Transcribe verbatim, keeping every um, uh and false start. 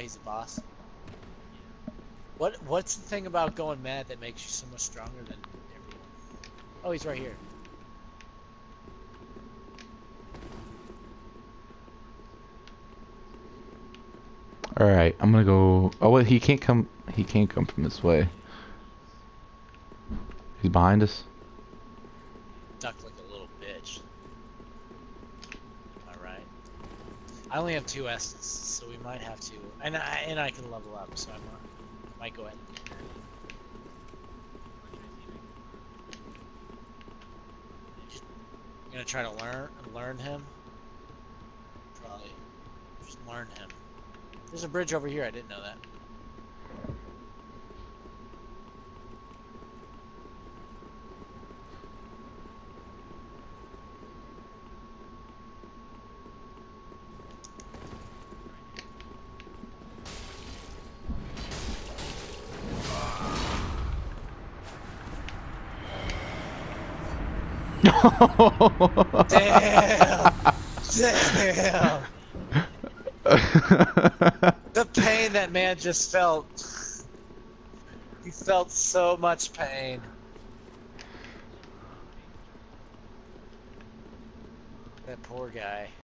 he's a boss. What What's the thing about going mad that makes you so much stronger than everyone? Oh, he's right here. All right, I'm gonna go. Oh wait, he can't come. He can't come from this way. He's behind us. Duck like a little bitch. All right. I only have two S's, so we might have to. And I and I can level up, so I might, might go ahead. I'm gonna try to learn learn him. Probably just learn him. There's a bridge over here. I didn't know that. Damn! Damn! The pain that man just felt. He felt so much pain. That poor guy.